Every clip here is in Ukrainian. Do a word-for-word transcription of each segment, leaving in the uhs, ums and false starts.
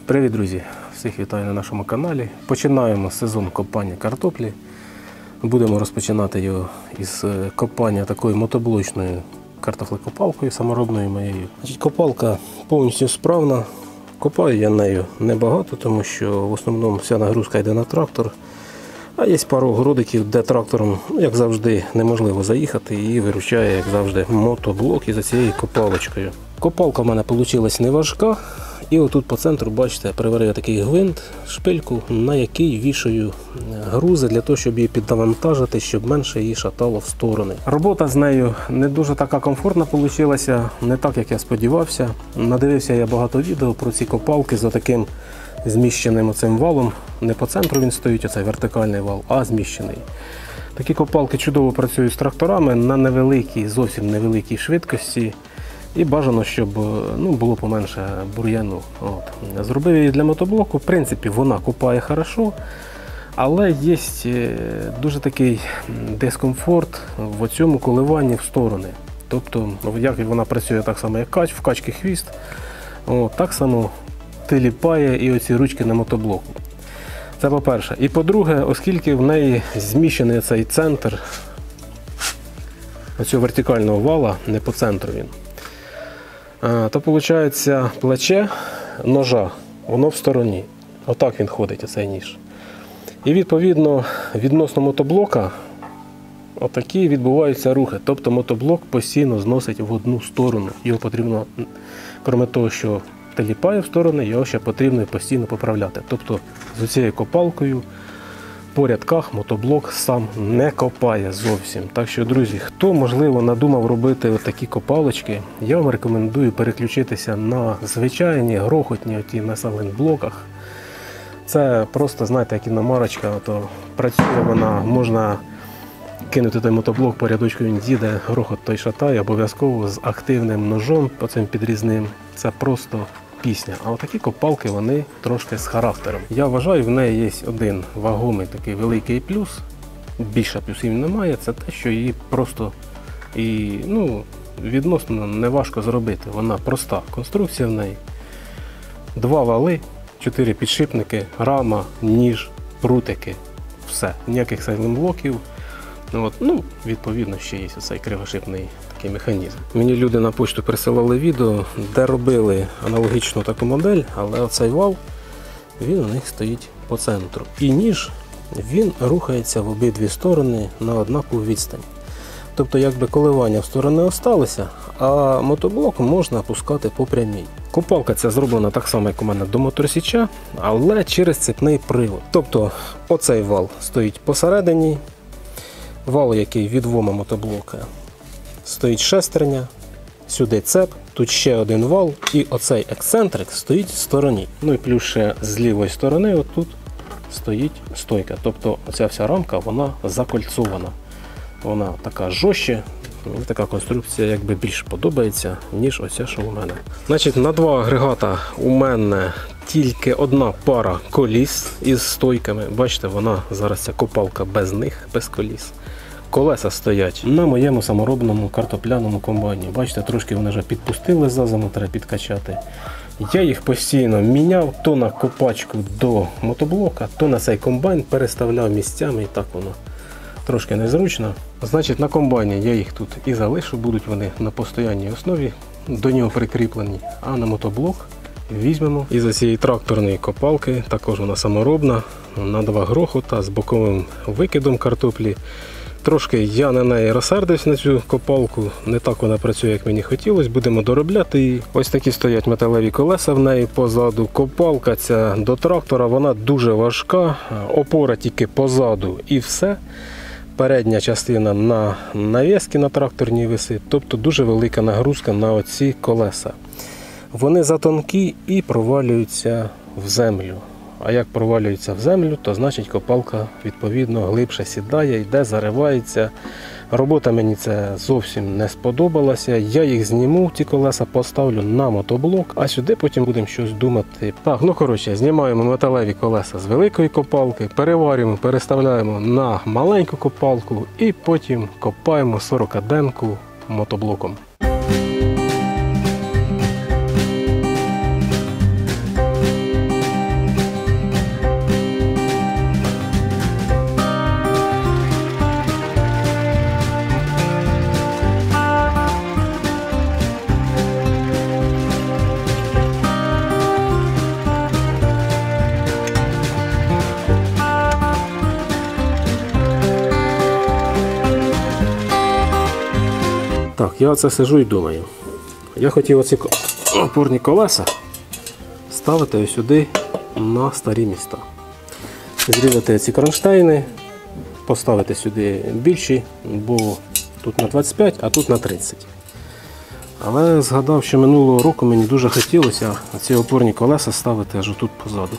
Привіт, друзі! Всіх вітаю на нашому каналі. Починаємо сезон копання картоплі. Будемо розпочинати його із копання такою мотоблочною картофлекопалкою саморобною моєю. Значить, копалка повністю справна. Копаю я нею небагато, тому що в основному вся нагрузка йде на трактор. А є пару городиків, де трактором, як завжди, неможливо заїхати і виручає, як завжди, мотоблок із цією копалочкою. Копалка в мене вийшла не важка. І отут по центру, бачите, приварив такий гвинт, шпильку, на який вішаю грузи для того, щоб її піднавантажити, щоб менше її шатало в сторони. Робота з нею не дуже така комфортна вийшла, не так, як я сподівався. Надивився я багато відео про ці копалки з таким зміщеним оцим валом. Не по центру він стоїть, оцей вертикальний вал, а зміщений. Такі копалки чудово працюють з тракторами на невеликій, зовсім невеликій швидкості. І бажано, щоб ну, було поменше бур'яну. От. Зробив її для мотоблоку. В принципі, вона копає хорошо, але є дуже такий дискомфорт в цьому коливанні в сторони. Тобто, як вона працює так само, як кач, в качки хвіст, от, так само тиліпає і оці ручки на мотоблоку. Це по-перше. І по-друге, оскільки в неї зміщений цей центр оцього вертикального вала, не по центру він, то виходить плече ножа, воно в стороні. Отак він ходить, оцей ніж. І відповідно відносно мотоблока отакі відбуваються рухи. Тобто мотоблок постійно зносить в одну сторону. Його потрібно, крім того, що теліпає в сторони, його ще потрібно постійно поправляти. Тобто з цією копалкою по рядках мотоблок сам не копає зовсім. Так що, друзі, хто, можливо, надумав робити такі копалочки, я вам рекомендую переключитися на звичайні грохотні оті на сайлент-блоках. Це просто, знаєте, як іномарочка, то працює вона, можна кинути той мотоблок, по рядочку він їде, грохот той шатає, обов'язково з активним ножом, оцим підрізним. Це просто пісня. А отакі копалки, вони трошки з характером. Я вважаю, в неї є один вагомий такий великий плюс, більше плюсів немає, це те, що її просто і, ну, відносно неважко зробити. Вона проста. Конструкція в неї. Два вали, чотири підшипники, рама, ніж, прутики. Все. Ніяких сайлент-блоків. От, ну, відповідно, ще є цей кривошипний такий механізм. Мені люди на почту присилали відео, де робили аналогічну таку модель, але оцей вал, він у них стоїть по центру. І ніж, він рухається в обидві сторони на однакову відстань. Тобто, якби коливання в сторони осталися, а мотоблок можна опускати по прямій. Копалка ця зроблена так само, як у мене до моторсіча, але через цепний привод. Тобто, оцей вал стоїть посередині, вал, який від двома мотоблока, стоїть шестерня, сюди цеп, тут ще один вал і оцей ексцентрик стоїть в стороні. Ну і плюс ще з лівої сторони отут стоїть стойка. Тобто оця вся рамка, вона закольцована. Вона така жорстче, мені така конструкція якби більш подобається, ніж оця, що у мене. Значить, на два агрегата у мене тільки одна пара коліс із стойками. Бачите, вона зараз ця копалка без них, без коліс. Колеса стоять на моєму саморобному картопляному комбайні. Бачите, трошки вони вже підпустили зазиму, треба підкачати. Я їх постійно міняв то на копачку до мотоблока, то на цей комбайн переставляв місцями, і так воно трошки незручно. Значить, на комбайні я їх тут і залишу, будуть вони на постійній основі, до нього прикріплені. А на мотоблок візьмемо із цієї тракторної копалки, також вона саморобна, на два грохота з боковим викидом картоплі. Трошки я на неї розсердився, на цю копалку, не так вона працює, як мені хотілося, будемо доробляти її. Ось такі стоять металеві колеса в неї позаду. Копалка ця до трактора, вона дуже важка, опора тільки позаду і все. Передня частина на навіски на тракторній висить, тобто дуже велика нагрузка на оці колеса. Вони затонкі і провалюються в землю. А як провалюється в землю, то значить копалка відповідно глибше сідає, йде, заривається. Робота мені це зовсім не сподобалася. Я їх зніму, ті колеса поставлю на мотоблок, а сюди потім будемо щось думати. Так, ну коротше, знімаємо металеві колеса з великої копалки, переварюємо, переставляємо на маленьку копалку і потім копаємо сорокаденку мотоблоком. Так, я оце сижу і думаю. Я хотів оці опорні колеса ставити ось сюди на старі міста. Зрізати ці кронштейни, поставити сюди більші, бо тут на двадцять п'ять, а тут на тридцять. Але згадав, що минулого року мені дуже хотілося ці опорні колеса ставити аж тут позаду.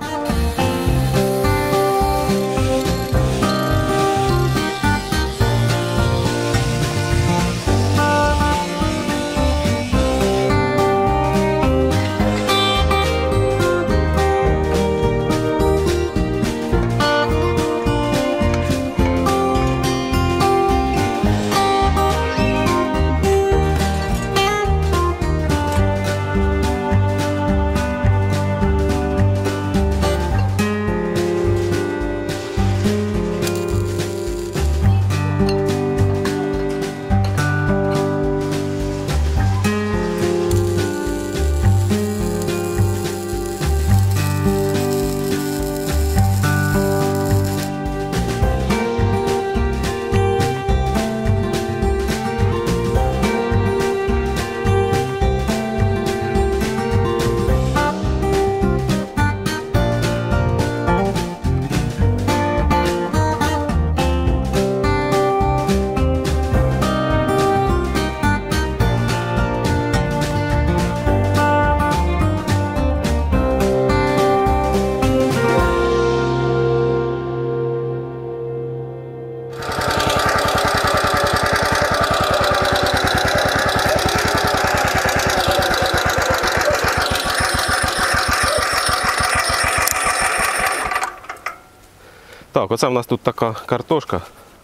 Так, оце в нас тут така картошка.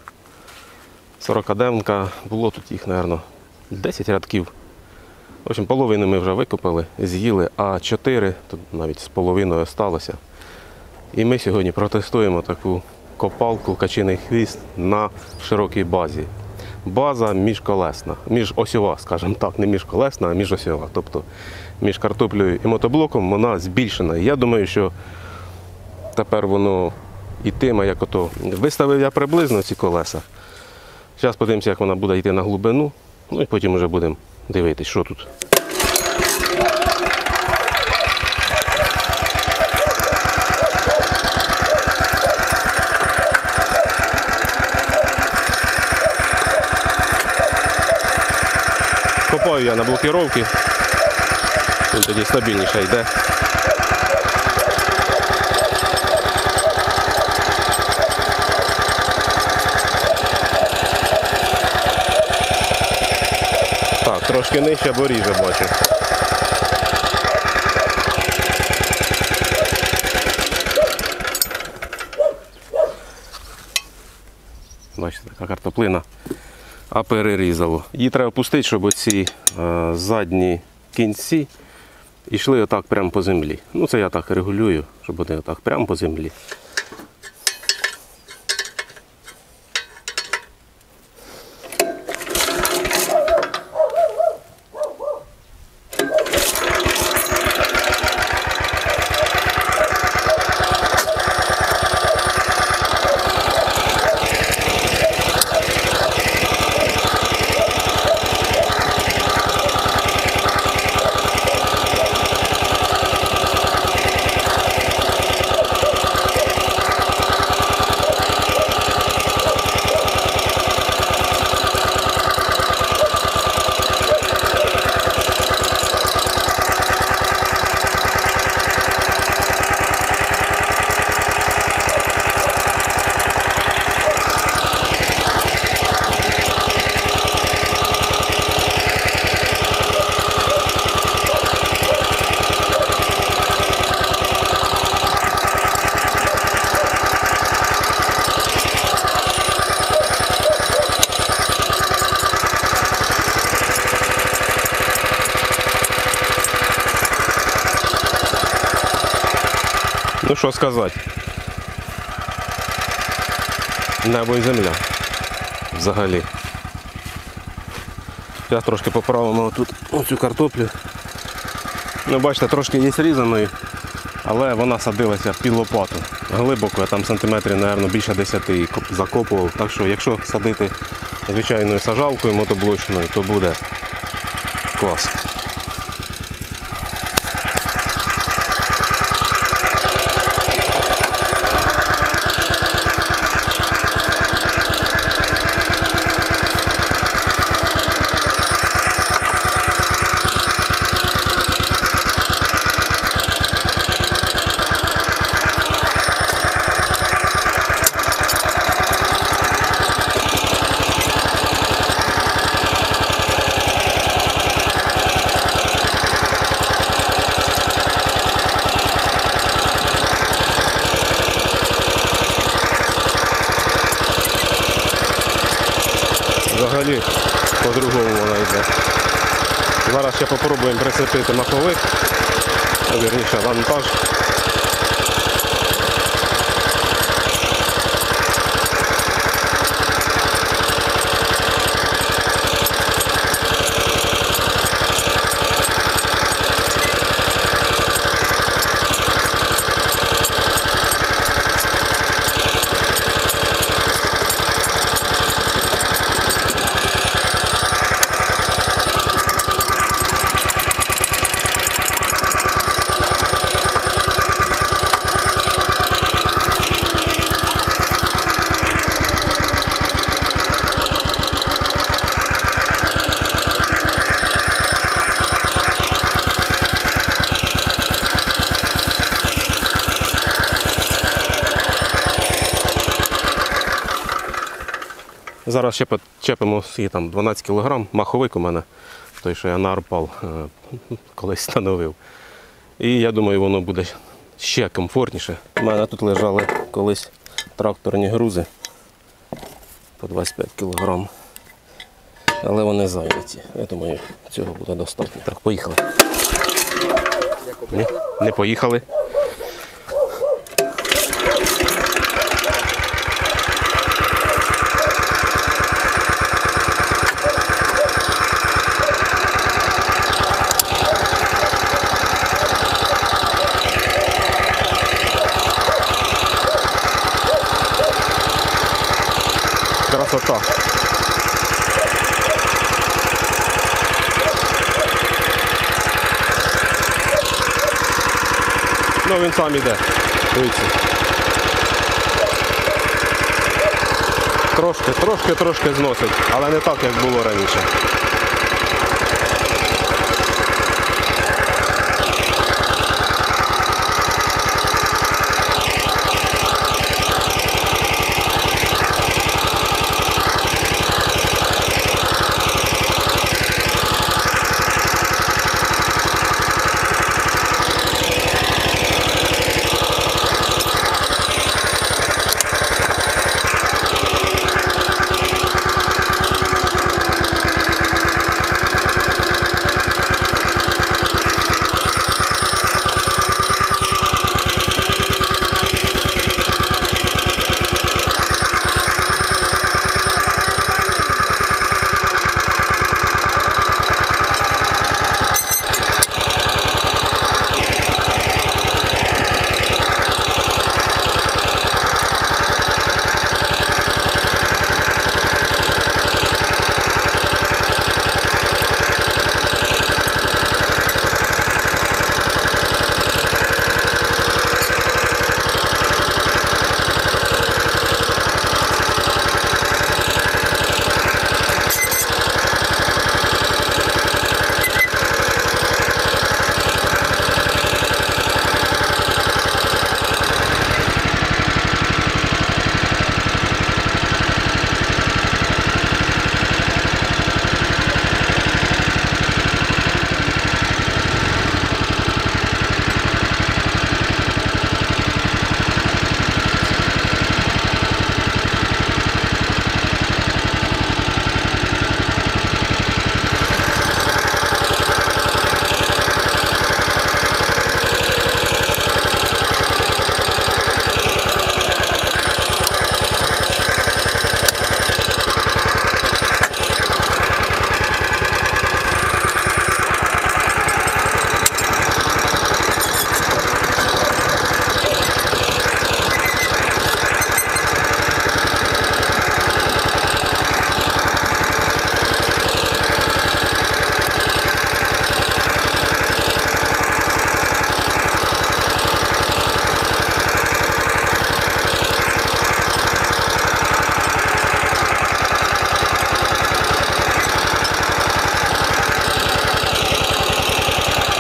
сорокаденка. Було тут їх, мабуть, десять рядків. В общем, половину ми вже викопали, з'їли, а чотири, тут навіть з половиною залишилося. І ми сьогодні протестуємо таку копалку качиний хвіст на широкій базі. База міжколесна, міжосьова, скажімо так, не міжколесна, а міжосьова. Тобто між картоплею і мотоблоком вона збільшена. Я думаю, що тепер воно йтиме, як ото. Виставив я приблизно ці колеса. Зараз подивимося, як вона буде йти на глибину, ну і потім вже будемо дивитися, що тут. Копаю я на блокіровки, він тоді стабільніше йде. Так, трошки нижче, бо ріже бачу. Бачите, така картоплина. А перерізало. Її треба пустити, щоб оці е, задні кінці йшли отак прямо по землі. Ну це я так регулюю, щоб вони отак прямо по землі. Ну що сказати, небо і земля взагалі. Зараз трошки поправимо тут оцю картоплю. Ну бачите, трошки є зрізаною, але вона садилася під лопату. глибоко, я там сантиметрів, мабуть, більше десяти закопував. Так що, якщо садити звичайною сажалкою мотоблочною, то буде клас. Взагалі по-другому вона йде. Зараз ще спробуємо прицепити маховик, вірніше вантаж. Зараз ще почепимо там дванадцять кілограм, маховик у мене, той, що я на Арпал колись встановив. І я думаю, воно буде ще комфортніше. У мене тут лежали колись тракторні грузи по двадцять п'ять кілограм. Але вони зайняті. Я думаю, цього буде достатньо. Так, поїхали. Ні, не поїхали. Красота. Ну, він сам іде. Дивіться. Трошки, трошки, трошки зносить, але не так, як було раніше.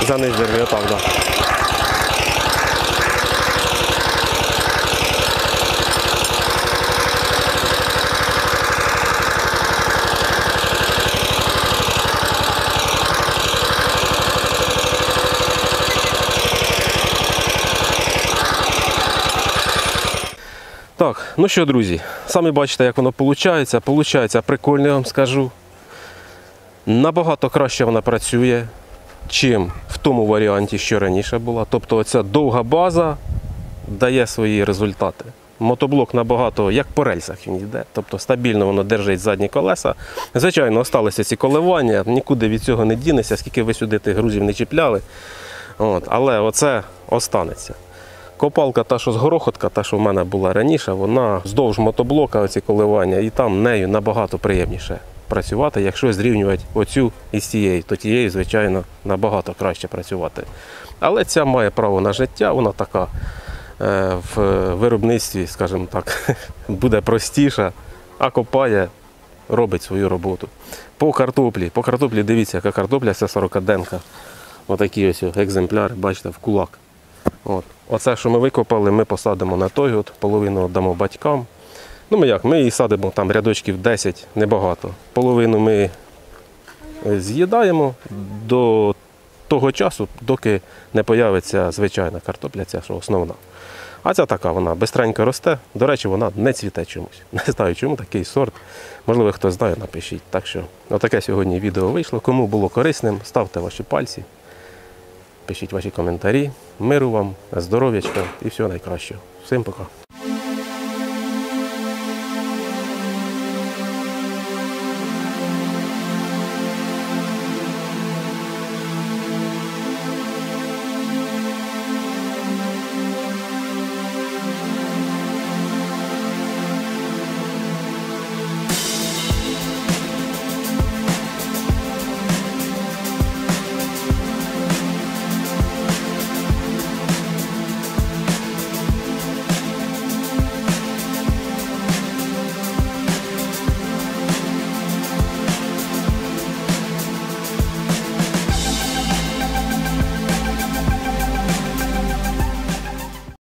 занизили, отак, так. Да. Так, ну що, друзі, самі бачите, як воно виходить. Получається прикольно, я вам скажу. Набагато краще вона працює, чим в тому варіанті, що раніше була. Тобто оця довга база дає свої результати. Мотоблок набагато, як по рельсах він йде, тобто стабільно воно держить задні колеса. Звичайно, залишилися ці коливання, нікуди від цього не дінеться, скільки ви сюди тих грузів не чіпляли. От, але оце останеться. Копалка, та, що з горохотка, та, що в мене була раніше, вона вздовж мотоблока, оці коливання, і там нею набагато приємніше працювати. Якщо зрівнювати оцю із тією, то тією, звичайно, набагато краще працювати. Але ця має право на життя, вона така е, в виробництві, скажімо так, буде простіша, а копає, робить свою роботу. По картоплі, по картоплі, дивіться, яка картопля, це сорокаденка. Отакі ось екземпляри, бачите, в кулак. От. Оце, що ми викопали, ми посадимо на той, от, половину дамо батькам. Ну ми як, ми її садимо там рядочків десять, небагато. Половину ми з'їдаємо до того часу, доки не з'явиться звичайна картопля, ця, що основна. А ця така, вона бистренько росте. До речі, вона не цвіте чомусь. Не знаю, чому такий сорт. Можливо, хтось знає, напишіть. Так що, отаке сьогодні відео вийшло. Кому було корисним, ставте ваші пальці. Пишіть ваші коментарі. Миру вам, здоров'ячка і всього найкращого. Всім пока.